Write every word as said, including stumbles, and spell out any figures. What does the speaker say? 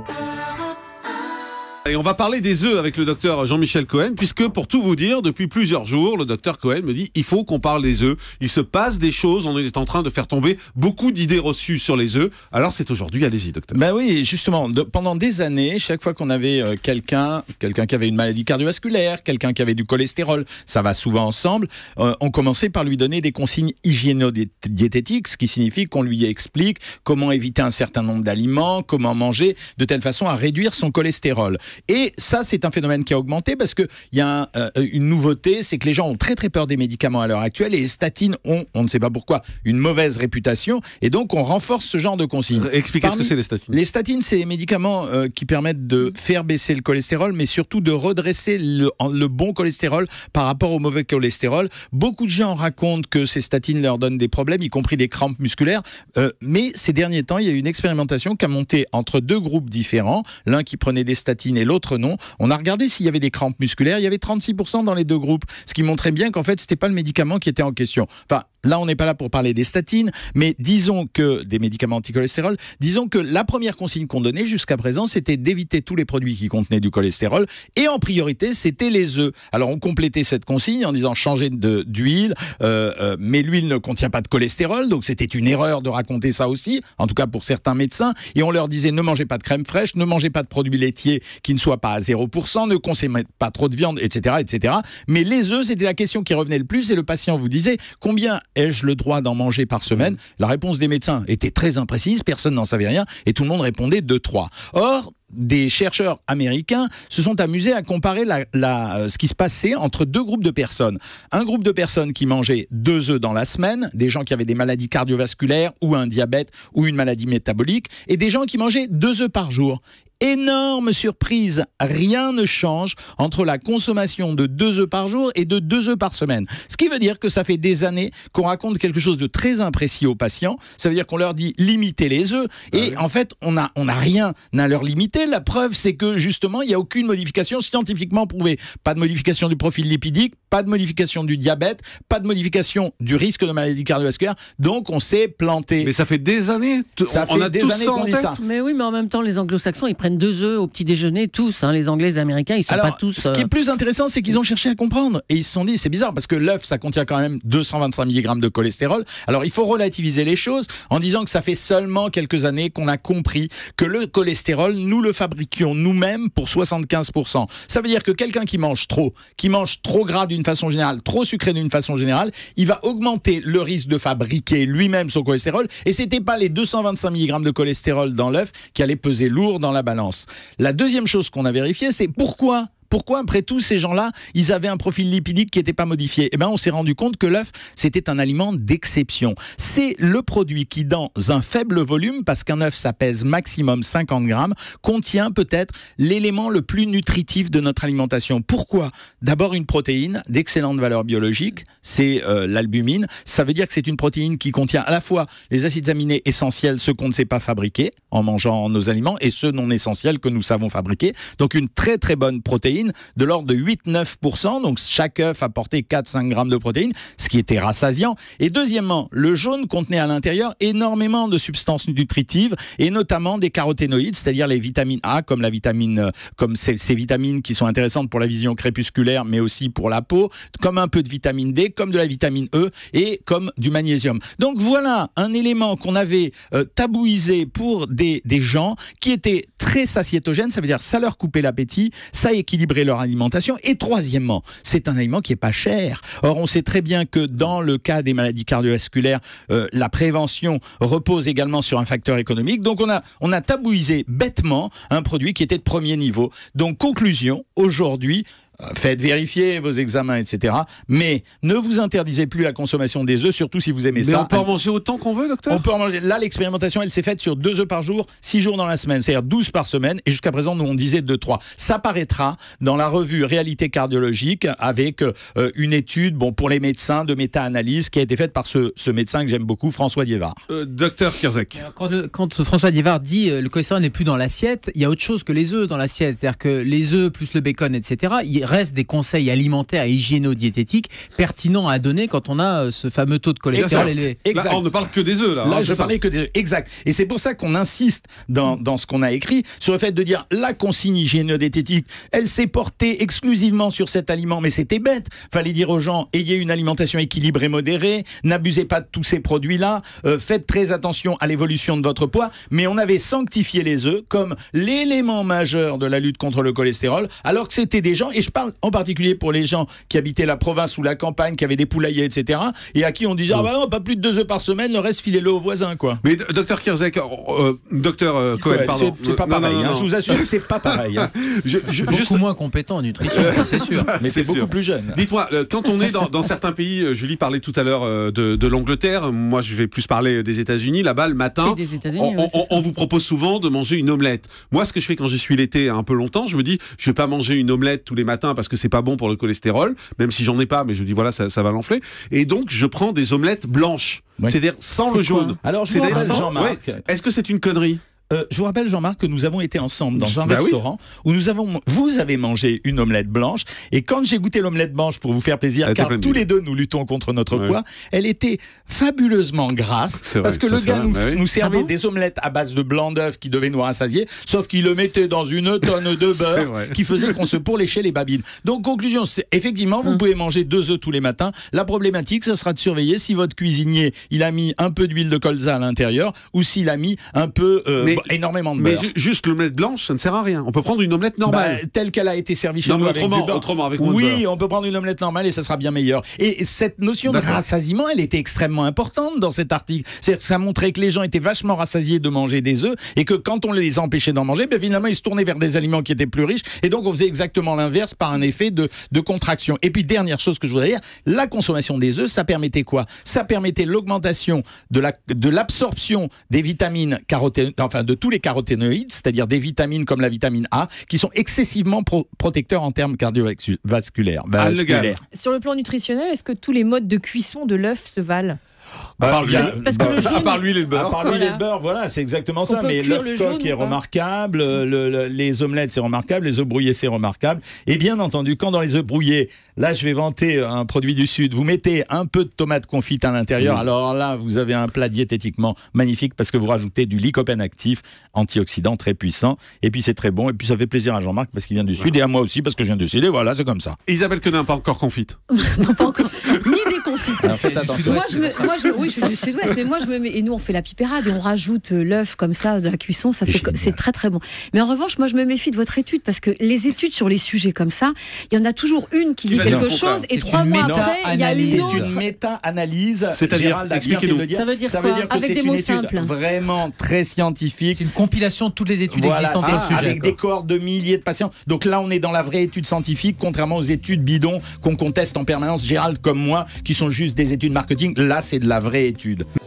Et on va parler des œufs avec le docteur Jean-Michel Cohen, puisque pour tout vous dire, depuis plusieurs jours, le docteur Cohen me dit il faut qu'on parle des œufs. Il se passe des choses, on est en train de faire tomber beaucoup d'idées reçues sur les œufs. Alors c'est aujourd'hui, allez-y docteur. Ben oui, justement, de, pendant des années, chaque fois qu'on avait euh, quelqu'un, quelqu'un qui avait une maladie cardiovasculaire, quelqu'un qui avait du cholestérol, ça va souvent ensemble, euh, on commençait par lui donner des consignes hygiéno-diététiques, ce qui signifie qu'on lui explique comment éviter un certain nombre d'aliments, comment manger, de telle façon à réduire son cholestérol. Et ça, c'est un phénomène qui a augmenté parce qu'il y a un, euh, une nouveauté, c'est que les gens ont très très peur des médicaments à l'heure actuelle et les statines ont, on ne sait pas pourquoi, une mauvaise réputation et donc on renforce ce genre de consignes. Expliquez Parmi, ce que c'est les statines. Les statines, c'est les médicaments euh, qui permettent de faire baisser le cholestérol, mais surtout de redresser le, le bon cholestérol par rapport au mauvais cholestérol. Beaucoup de gens racontent que ces statines leur donnent des problèmes, y compris des crampes musculaires, euh, mais ces derniers temps, il y a eu une expérimentation qui a monté entre deux groupes différents, l'un qui prenait des statines et l'autre non. On a regardé s'il y avait des crampes musculaires. Il y avait trente-six pour cent dans les deux groupes, ce qui montrait bien qu'en fait, c'était pas le médicament qui était en question. Enfin, là, on n'est pas là pour parler des statines, mais disons que des médicaments anti-cholestérol, disons que la première consigne qu'on donnait jusqu'à présent, c'était d'éviter tous les produits qui contenaient du cholestérol et en priorité, c'était les œufs. Alors, on complétait cette consigne en disant changer de, d'huile, euh, euh, mais l'huile ne contient pas de cholestérol, donc c'était une erreur de raconter ça aussi, en tout cas pour certains médecins, et on leur disait ne mangez pas de crème fraîche, ne mangez pas de produits laitiers qui ne soient pas à zéro pour cent, ne consommez pas trop de viande, et cetera, et cetera. Mais les œufs, c'était la question qui revenait le plus et le patient vous disait combien ai-je le droit d'en manger par semaine? Mmh. La réponse des médecins était très imprécise, personne n'en savait rien et tout le monde répondait deux trois. Or, des chercheurs américains se sont amusés à comparer la, la, ce qui se passait entre deux groupes de personnes. Un groupe de personnes qui mangeaient deux œufs dans la semaine, des gens qui avaient des maladies cardiovasculaires ou un diabète ou une maladie métabolique, et des gens qui mangeaient deux œufs par jour. Énorme surprise, rien ne change entre la consommation de deux œufs par jour et de deux œufs par semaine. Ce qui veut dire que ça fait des années qu'on raconte quelque chose de très imprécis aux patients. Ça veut dire qu'on leur dit limitez les œufs et ah oui. En fait on n'a on a rien à leur limiter. La preuve c'est que justement il n'y a aucune modification scientifiquement prouvée. Pas de modification du profil lipidique, pas de modification du diabète, pas de modification du risque de maladie cardiovasculaire. Donc on s'est planté. Mais ça fait des années. Ça on fait a des tous années ça qu'on en dit tête. ça. Mais oui, mais en même temps les anglo-saxons ils prennent deux œufs au petit déjeuner tous, hein, les Anglais et les Américains, ils sont Alors, pas tous. Ce qui est plus intéressant, c'est qu'ils ont cherché à comprendre et ils se sont dit, c'est bizarre parce que l'œuf, ça contient quand même deux cent vingt-cinq milligrammes de cholestérol. Alors il faut relativiser les choses en disant que ça fait seulement quelques années qu'on a compris que le cholestérol, nous le fabriquions nous-mêmes pour soixante-quinze pour cent. Ça veut dire que quelqu'un qui mange trop, qui mange trop gras d'une façon générale, trop sucré d'une façon générale, il va augmenter le risque de fabriquer lui-même son cholestérol et c'était pas les deux cent vingt-cinq milligrammes de cholestérol dans l'œuf qui allaient peser lourd dans la balance. La deuxième chose qu'on a vérifié, c'est pourquoi Pourquoi, après tout, ces gens-là, ils avaient un profil lipidique qui n'était pas modifié? Eh bien, on s'est rendu compte que l'œuf, c'était un aliment d'exception. C'est le produit qui, dans un faible volume, parce qu'un œuf, ça pèse maximum cinquante grammes, contient peut-être l'élément le plus nutritif de notre alimentation. Pourquoi? D'abord, une protéine d'excellente valeur biologique, c'est euh, l'albumine. Ça veut dire que c'est une protéine qui contient à la fois les acides aminés essentiels, ceux qu'on ne sait pas fabriquer en mangeant nos aliments, et ceux non essentiels que nous savons fabriquer. Donc, une très très bonne protéine de l'ordre de huit à neuf pour cent, donc chaque œuf apportait quatre à cinq grammes de protéines, ce qui était rassasiant. Et deuxièmement, le jaune contenait à l'intérieur énormément de substances nutritives et notamment des caroténoïdes, c'est-à-dire les vitamines A, comme la vitamine, comme ces, ces vitamines qui sont intéressantes pour la vision crépusculaire, mais aussi pour la peau, comme un peu de vitamine D, comme de la vitamine E et comme du magnésium. Donc voilà un élément qu'on avait euh, tabouisé pour des, des gens qui étaient très satiétogènes, ça veut dire ça leur coupait l'appétit, ça équilibrait leur alimentation. Et troisièmement, c'est un aliment qui est pas cher. Or, on sait très bien que dans le cas des maladies cardiovasculaires, euh, la prévention repose également sur un facteur économique. Donc, on a, on a tabouisé bêtement un produit qui était de premier niveau. Donc, conclusion, aujourd'hui, faites vérifier vos examens, et cetera. Mais ne vous interdisez plus la consommation des œufs, surtout si vous aimez Mais ça. on peut en manger autant qu'on veut, docteur? On peut en manger. Là, l'expérimentation, elle s'est faite sur deux œufs par jour, six jours dans la semaine, c'est-à-dire douze par semaine. Et jusqu'à présent, nous, on disait deux trois. Ça paraîtra dans la revue Réalité cardiologique avec euh, une étude, bon, pour les médecins, de méta-analyse qui a été faite par ce, ce médecin que j'aime beaucoup, François Diévard. Euh, docteur Kierzek. Quand, le, quand François Diévard dit euh, le cholestérol n'est plus dans l'assiette, il y a autre chose que les œufs dans l'assiette. C'est-à-dire que les œufs plus le bacon, et cetera, ils reste des conseils alimentaires et hygiéno-diététiques pertinents à donner quand on a ce fameux taux de cholestérol Exact. élevé. Exact. Là, on ne parle que des œufs, là. Là, hein, je c'est ça. parlais que des... Exact. Et c'est pour ça qu'on insiste dans, dans ce qu'on a écrit sur le fait de dire la consigne hygiéno-diététique, elle s'est portée exclusivement sur cet aliment, mais c'était bête. Fallait dire aux gens, ayez une alimentation équilibrée, modérée, n'abusez pas de tous ces produits-là, euh, faites très attention à l'évolution de votre poids, mais on avait sanctifié les œufs comme l'élément majeur de la lutte contre le cholestérol, alors que c'était des gens, et je parle en particulier pour les gens qui habitaient la province ou la campagne, qui avaient des poulaillers, et cetera, et à qui on disait, ah bah non, pas plus de deux œufs par semaine, le reste, filez-le aux voisins, quoi. Mais docteur Kierzek, euh, docteur euh, Cohen, Ouais, pardon. c'est- c'est pas Non, non, pareil, non, hein, non. je vous assure que c'est pas pareil. Hein. Je- je- Beaucoup juste- moins compétent en nutrition, ça, c'est sûr. Mais c'est c'est beaucoup sûr. plus jeune. Dites-moi, euh, quand on est dans, dans certains pays, euh, Julie parlait tout à l'heure euh, de, de l'Angleterre, moi je vais plus parler des États-Unis, là-bas le matin, Et des États-Unis, on, ouais, on- c'est ça. on vous propose souvent de manger une omelette. Moi ce que je fais quand j'y suis l'été un peu longtemps, je me dis je vais pas manger une omelette tous les matins parce que c'est pas bon pour le cholestérol, même si j'en ai pas, mais je dis voilà ça, ça va l'enfler. Et donc je prends des omelettes blanches, Ouais. c'est-à-dire sans C'est le quoi jaune. Alors, je vous C'est-à-dire rappelle, sans- Jean-Marc, ouais. Est-ce que c'est une connerie? Euh, je vous rappelle, Jean-Marc, que nous avons été ensemble dans un Bah oui. restaurant où nous avons, vous avez mangé une omelette blanche. Et quand j'ai goûté l'omelette blanche pour vous faire plaisir, Elle était car pleine tous d'huile. les deux nous luttons contre notre Ouais. poids, elle était fabuleusement grasse. C'est vrai, Parce que ça, le c'est gars vrai, nous, bah oui. nous servait Ah bon des omelettes à base de blanc d'œuf qui devaient nous rassasier, sauf qu'il le mettait dans une tonne de C'est beurre vrai. qui faisait qu'on se pourléchait les babines. Donc, conclusion, c'est effectivement, vous Hum. pouvez manger deux œufs tous les matins. La problématique, ça sera de surveiller si votre cuisinier, il a mis un peu d'huile de colza à l'intérieur ou s'il a mis un peu, euh, Mais- bon, énormément de Mais beurre. ju- juste l'omelette blanche, ça ne sert à rien. On peut prendre une omelette normale. Bah, telle qu'elle a été servie chez Non, nous mais avec autrement, du beurre. autrement, avec moins de oui, beurre. on peut prendre une omelette normale et ça sera bien meilleur. Et cette notion de D'accord. rassasiement, elle était extrêmement importante dans cet article. C'est-à-dire que ça montrait que les gens étaient vachement rassasiés de manger des œufs et que quand on les empêchait d'en manger, ben finalement ils se tournaient vers des aliments qui étaient plus riches et donc on faisait exactement l'inverse par un effet de, de contraction. Et puis dernière chose que je voudrais dire, la consommation des œufs, ça permettait quoi? Ça permettait l'augmentation de la de l'absorption des vitamines caroténoïdes, enfin de tous les caroténoïdes, c'est-à-dire des vitamines comme la vitamine A, qui sont excessivement pro- protecteurs en termes cardiovasculaires. Ah, le gars. vasculaires. Sur le plan nutritionnel, est-ce que tous les modes de cuisson de l'œuf se valent? À part, Bah, il y a- parce- parce que bah, le jaune- à part l'huile et le à beurre. part l'huile et Voilà. le beurre, voilà, c'est exactement Est-ce qu'on ça. peut Mais cuire l'œuf le coq jaune est ou pas remarquable, le- le- les omelettes c'est remarquable, les œufs brouillés c'est remarquable. Et bien entendu, quand dans les œufs brouillés, là je vais vanter un produit du Sud, vous mettez un peu de tomate confite à l'intérieur, Mmh. alors là vous avez un plat diététiquement magnifique parce que vous rajoutez du lycopène actif, antioxydant très puissant. Et puis c'est très bon. Et puis ça fait plaisir à Jean-Marc parce qu'il vient du Sud et à moi aussi parce que je viens du Sud. Et voilà, c'est comme ça. Isabelle Quenin, pas encore confite. Non, pas encore. Ni des confites. Alors faites Du attention. Moi, je me, moi, je, oui, je suis du sud-ouest, mais moi, je me mets, et nous, on fait la pipérade et on rajoute euh, l'œuf comme ça de la cuisson, ça C'est fait, co- génial. c'est très très bon. Mais en revanche, moi, je me méfie de votre étude parce que les études sur les sujets comme ça, il y en a toujours une qui Qui dit va dire quelque le contraire. chose et C'est trois une mois méta- après, il y a analyse. une C'est autre. une méta-analyse. C'est-à-dire, Gérald a bien fait de expliquez-nous. le dire. Ça veut dire Ça quoi veut dire que Avec c'est des une mots étude simples. vraiment très scientifique. C'est une compilation de toutes les études Voilà, existantes ça, sur le sujet. avec quoi. des cohortes de milliers de patients. Donc là, on est dans la vraie étude scientifique, contrairement aux études bidons qu'on conteste en permanence, Gérald comme moi, qui sont juste des études marketing. Là, c'est de la vraie étude.